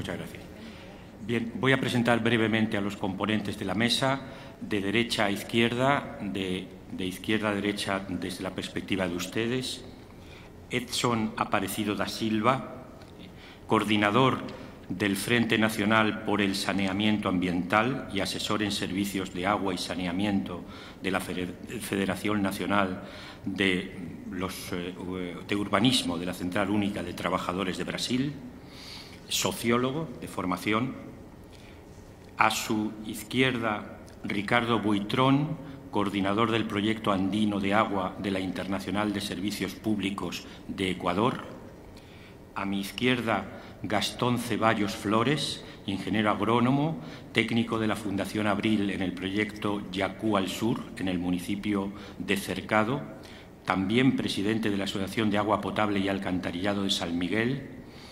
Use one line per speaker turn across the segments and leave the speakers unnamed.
Muchas gracias. Bien, voy a presentar brevemente a los componentes de la mesa, de derecha a izquierda, de izquierda a derecha desde la perspectiva de ustedes. Edson Aparecido da Silva, coordinador del Frente Nacional por el Saneamiento Ambiental y asesor en servicios de agua y saneamiento de la Federación Nacional de Urbanismo de la Central Única de Trabajadores de Brasil, sociólogo de formación. A su izquierda, Ricardo Buitrón, coordinador del Proyecto Andino de Agua de la Internacional de Servicios Públicos de Ecuador. A mi izquierda, Gastón Ceballos Flores, ingeniero agrónomo, técnico de la Fundación Abril en el proyecto Yacú al Sur, en el municipio de Cercado, también presidente de la Asociación de Agua Potable y Alcantarillado de San Miguel.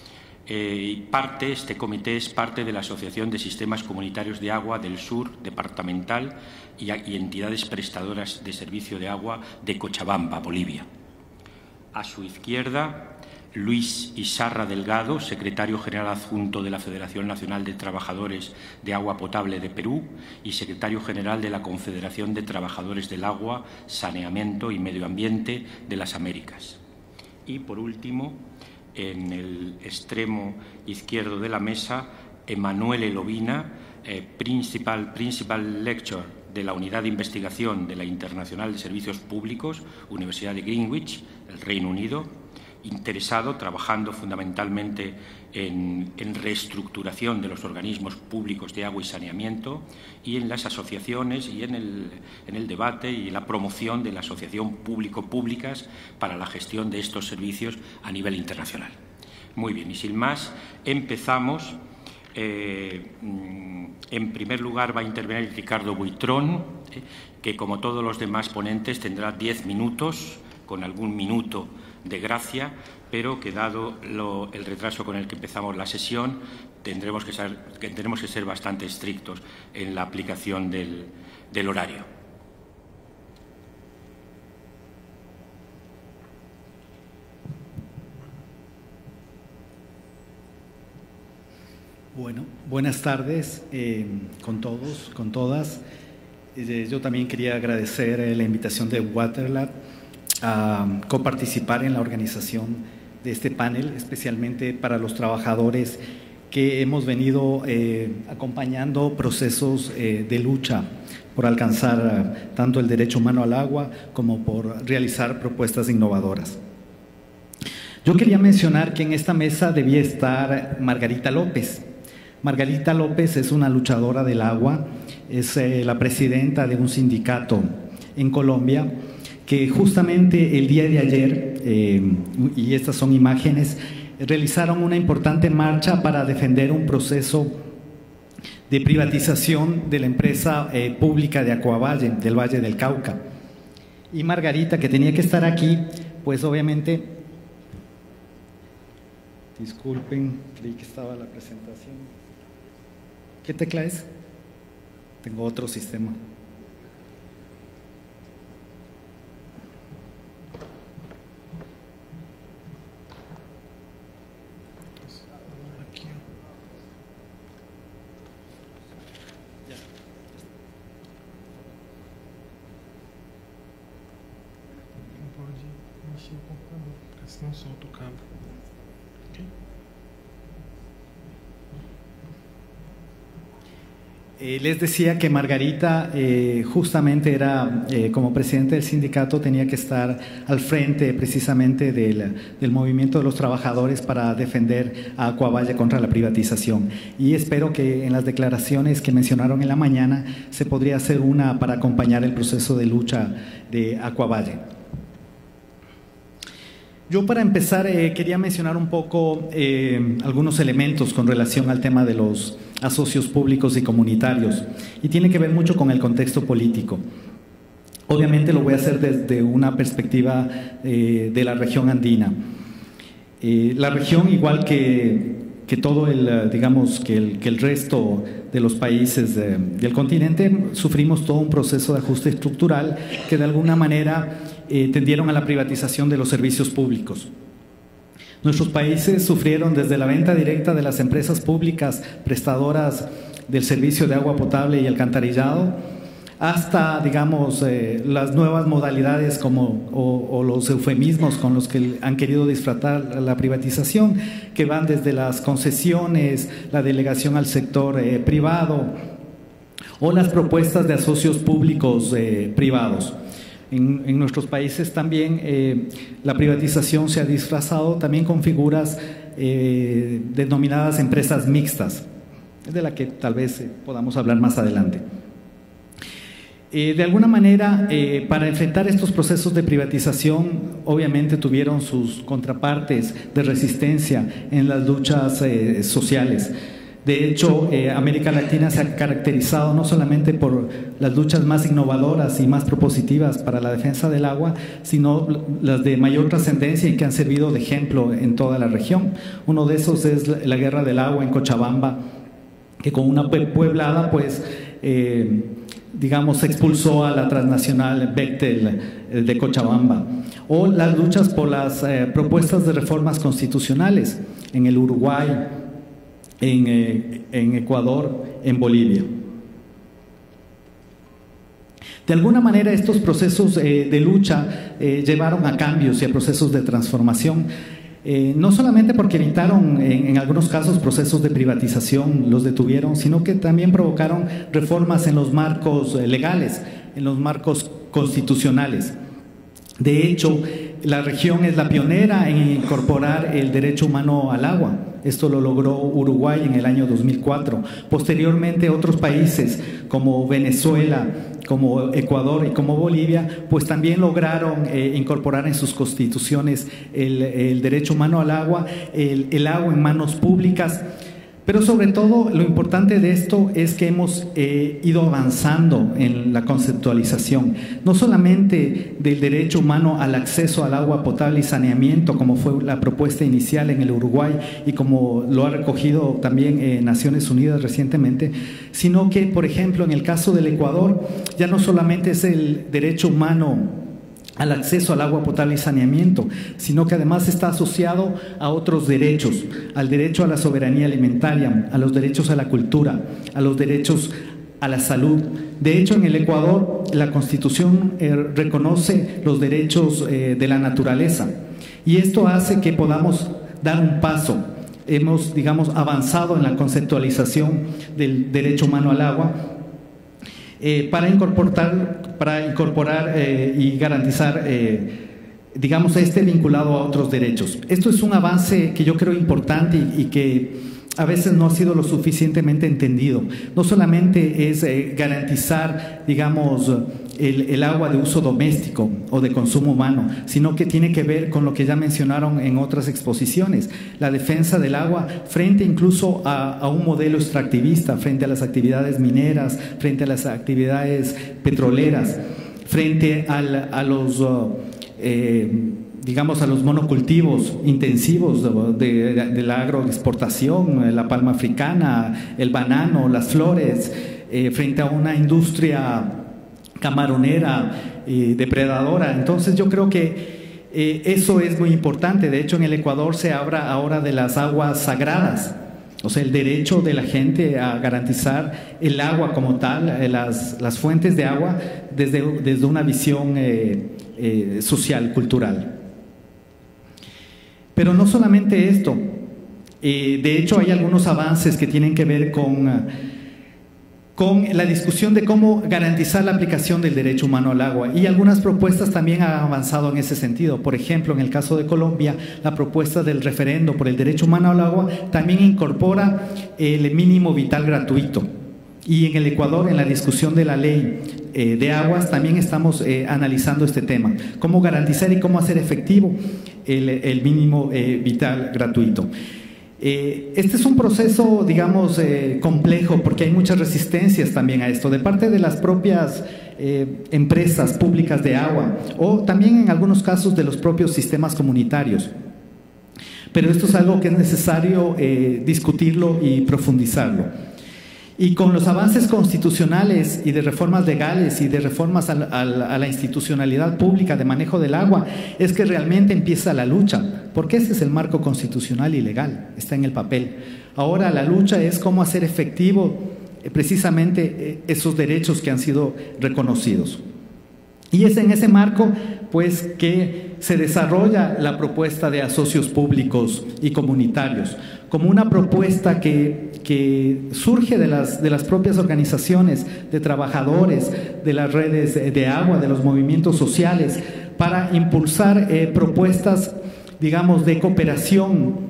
Este comité es parte de la Asociación de Sistemas Comunitarios de Agua del Sur Departamental y entidades prestadoras de servicio de agua de Cochabamba, Bolivia. A su izquierda, Luis Isarra Delgado, secretario general adjunto de la Federación Nacional de Trabajadores de Agua Potable de Perú y secretario general de la Confederación de Trabajadores del Agua, Saneamiento y Medio Ambiente de las Américas. Y, por último, en el extremo izquierdo de la mesa, Emanuel Elovina, Principal Lecturer de la Unidad de Investigación de la Internacional de Servicios Públicos, Universidad de Greenwich, el Reino Unido, interesado, trabajando fundamentalmente en reestructuración de los organismos públicos de agua y saneamiento y en las asociaciones y en el debate y la promoción de la asociación público-públicas para la gestión de estos servicios a nivel internacional. Muy bien, y sin más, empezamos. En primer lugar va a intervenir Ricardo Buitrón, que como todos los demás ponentes tendrá 10 minutos, con algún minuto de gracia, pero que dado el retraso con el que empezamos la sesión, tendremos que ser bastante estrictos en la aplicación del horario.
Bueno, buenas tardes con todos, con todas. Yo también quería agradecer la invitación de Waterlab a coparticipar en la organización de este panel, especialmente para los trabajadores que hemos venido acompañando procesos de lucha por alcanzar tanto el derecho humano al agua como por realizar propuestas innovadoras. Yo quería mencionar que en esta mesa debía estar Margarita López. Margarita López es una luchadora del agua, es la presidenta de un sindicato en Colombia que justamente el día de ayer, y estas son imágenes, realizaron una importante marcha para defender un proceso de privatización de la empresa pública de Acuavalle, del Valle del Cauca. Y Margarita, que tenía que estar aquí, pues obviamente, disculpen, creí que estaba la presentación. ¿Qué tecla es? Tengo otro sistema.
Não solta o cabo. Okay.
Les decía que Margarita justamente era, como presidente del sindicato, tenía que estar al frente precisamente del movimiento de los trabajadores para defender a Acuavalle contra la privatización. Y espero que en las declaraciones que mencionaron en la mañana se podría hacer una para acompañar el proceso de lucha de Acuavalle. Yo para empezar quería mencionar un poco algunos elementos con relación al tema de los asocios públicos y comunitarios y tiene que ver mucho con el contexto político. Obviamente lo voy a hacer desde una perspectiva de la región andina. La región, igual que todo digamos que el resto de los países del continente, sufrimos todo un proceso de ajuste estructural que de alguna manera tendieron a la privatización de los servicios públicos. Nuestros países sufrieron desde la venta directa de las empresas públicas prestadoras del servicio de agua potable y alcantarillado hasta, digamos, las nuevas modalidades o los eufemismos con los que han querido disfrazar la privatización, que van desde las concesiones, la delegación al sector privado o las propuestas de asocios públicos privados. En nuestros países también la privatización se ha disfrazado también con figuras denominadas empresas mixtas, de la que tal vez podamos hablar más adelante. De alguna manera, para enfrentar estos procesos de privatización, obviamente tuvieron sus contrapartes de resistencia en las luchas sociales. De hecho, América Latina se ha caracterizado no solamente por las luchas más innovadoras y más propositivas para la defensa del agua, sino las de mayor trascendencia y que han servido de ejemplo en toda la región. Uno de esos es la Guerra del Agua en Cochabamba, que con una pueblada, pues, digamos, expulsó a la transnacional Bechtel de Cochabamba. O las luchas por las propuestas de reformas constitucionales en el Uruguay, en Ecuador, en Bolivia. De alguna manera estos procesos de lucha llevaron a cambios y a procesos de transformación, no solamente porque evitaron en algunos casos procesos de privatización, los detuvieron, sino que también provocaron reformas en los marcos legales, en los marcos constitucionales. De hecho, la región es la pionera en incorporar el derecho humano al agua. Esto lo logró Uruguay en el año 2004. Posteriormente, otros países como Venezuela, como Ecuador y como Bolivia, pues también lograron incorporar en sus constituciones el derecho humano al agua, el agua en manos públicas. Pero sobre todo, lo importante de esto es que hemos ido avanzando en la conceptualización, no solamente del derecho humano al acceso al agua potable y saneamiento, como fue la propuesta inicial en el Uruguay y como lo ha recogido también Naciones Unidas recientemente, sino que, por ejemplo, en el caso del Ecuador, ya no solamente es el derecho humano al acceso al agua potable y saneamiento, sino que además está asociado a otros derechos, al derecho a la soberanía alimentaria, a los derechos a la cultura, a los derechos a la salud. De hecho, en el Ecuador, la Constitución reconoce los derechos de la naturaleza, y esto hace que podamos dar un paso. Hemos, digamos, avanzado en la conceptualización del derecho humano al agua, para incorporar y garantizar, digamos, vinculado a otros derechos. Esto es un avance que yo creo importante y que a veces no ha sido lo suficientemente entendido. No solamente es garantizar, digamos, el agua de uso doméstico o de consumo humano, sino que tiene que ver con lo que ya mencionaron en otras exposiciones, la defensa del agua frente incluso a un modelo extractivista, frente a las actividades mineras, frente a las actividades petroleras, frente a los digamos, a los monocultivos intensivos de la agroexportación, la palma africana, el banano, las flores, frente a una industria camaronera, depredadora. Entonces yo creo que eso es muy importante. De hecho, en el Ecuador se habla ahora de las aguas sagradas, o sea, el derecho de la gente a garantizar el agua como tal, las fuentes de agua desde una visión social, cultural. Pero no solamente esto, de hecho hay algunos avances que tienen que ver con la discusión de cómo garantizar la aplicación del derecho humano al agua, y algunas propuestas también han avanzado en ese sentido. Por ejemplo, en el caso de Colombia, la propuesta del referendo por el derecho humano al agua también incorpora el mínimo vital gratuito. Y en el Ecuador, en la discusión de la ley de aguas, también estamos analizando este tema, cómo garantizar y cómo hacer efectivo el mínimo vital gratuito. Este es un proceso, digamos, complejo, porque hay muchas resistencias también a esto, de parte de las propias empresas públicas de agua, o también en algunos casos de los propios sistemas comunitarios. Pero esto es algo que es necesario discutirlo y profundizarlo. Y con los avances constitucionales y de reformas legales y de reformas a la institucionalidad pública de manejo del agua, es que realmente empieza la lucha, porque ese es el marco constitucional y legal, está en el papel. Ahora la lucha es cómo hacer efectivo precisamente esos derechos que han sido reconocidos. Y es en ese marco, pues, que se desarrolla la propuesta de asocios públicos y comunitarios, como una propuesta que surge de las propias organizaciones de trabajadores, de las redes de agua, de los movimientos sociales, para impulsar propuestas, digamos, de cooperación,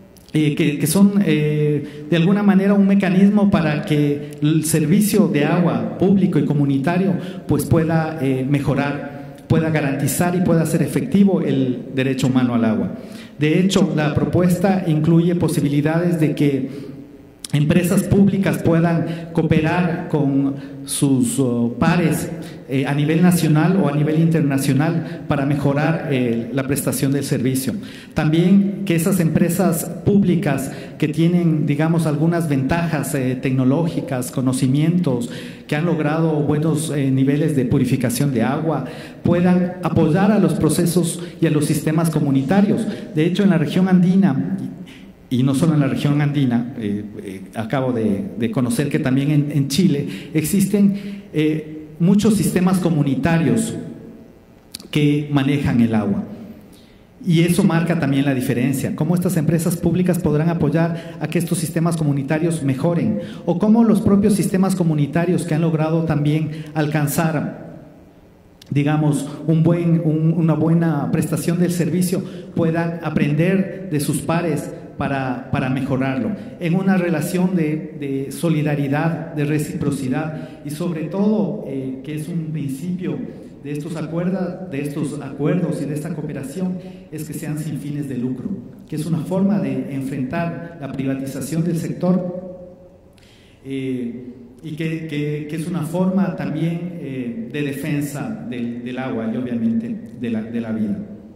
que son de alguna manera un mecanismo para que el servicio de agua público y comunitario pues pueda mejorar, pueda garantizar y pueda hacer efectivo el derecho humano al agua. De hecho, la propuesta incluye posibilidades de que empresas públicas puedan cooperar con sus pares a nivel nacional o a nivel internacional para mejorar la prestación del servicio. También que esas empresas públicas que tienen, digamos, algunas ventajas tecnológicas, conocimientos, que han logrado buenos niveles de purificación de agua, puedan apoyar a los procesos y a los sistemas comunitarios. De hecho, en la región andina, y no solo en la región andina, acabo de conocer que también en Chile existen muchos sistemas comunitarios que manejan el agua. Y eso marca también la diferencia, cómo estas empresas públicas podrán apoyar a que estos sistemas comunitarios mejoren, o cómo los propios sistemas comunitarios que han logrado también alcanzar, digamos, una buena prestación del servicio, puedan aprender de sus pares para mejorarlo, en una relación de solidaridad, de reciprocidad y sobre todo, que es un principio de estos acuerdos y de esta cooperación, es que sean sin fines de lucro, que es una forma de enfrentar la privatización del sector y que es una forma también de defensa del agua y obviamente de la vida.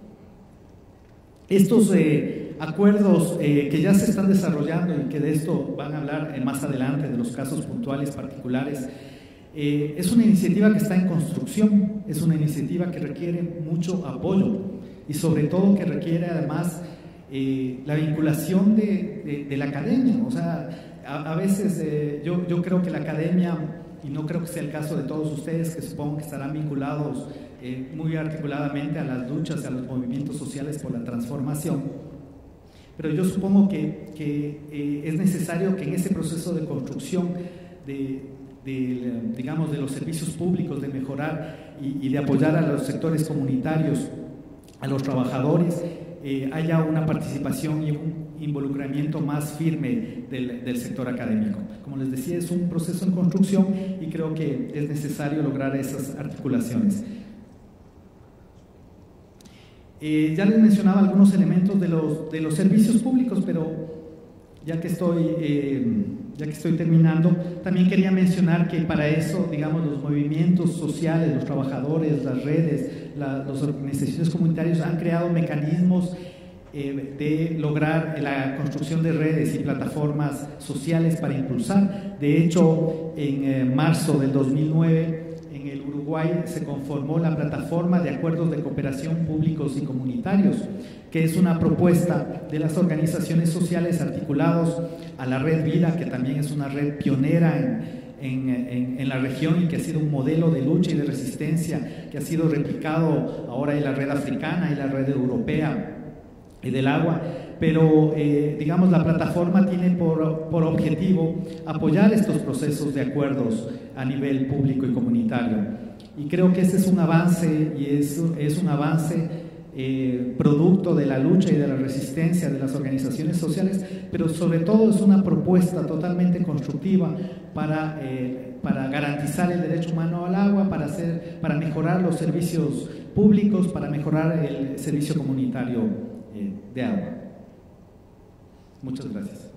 Estos acuerdos que ya se están desarrollando y que de esto van a hablar más adelante, de los casos puntuales particulares, es una iniciativa que está en construcción, es una iniciativa que requiere mucho apoyo y sobre todo que requiere además la vinculación de la academia. O sea, a veces yo creo que la academia, y no creo que sea el caso de todos ustedes, que supongo que estarán vinculados muy articuladamente a las luchas y a los movimientos sociales por la transformación, pero yo supongo que es necesario que en ese proceso de construcción digamos, de los servicios públicos, de mejorar y de apoyar a los sectores comunitarios, a los trabajadores, haya una participación y un involucramiento más firme del sector académico. Como les decía, es un proceso en construcción y creo que es necesario lograr esas articulaciones. Ya les mencionaba algunos elementos de los servicios públicos, pero ya que estoy terminando, también quería mencionar que para eso, digamos, los movimientos sociales, los trabajadores, las redes, las organizaciones comunitarias han creado mecanismos de lograr la construcción de redes y plataformas sociales para impulsar. De hecho, en marzo del 2009, en el Uruguay se conformó la Plataforma de Acuerdos de Cooperación Públicos y Comunitarios, que es una propuesta de las organizaciones sociales articulados a la Red Vida, que también es una red pionera en la región y que ha sido un modelo de lucha y de resistencia que ha sido replicado ahora en la red africana y la red europea del agua. Pero digamos, la plataforma tiene por objetivo apoyar estos procesos de acuerdos a nivel público y comunitario, y creo que ese es un avance, y es un avance producto de la lucha y de la resistencia de las organizaciones sociales, pero sobre todo es una propuesta totalmente constructiva para garantizar el derecho humano al agua, para mejorar los servicios públicos, para mejorar el servicio comunitario de agua. Muchas gracias.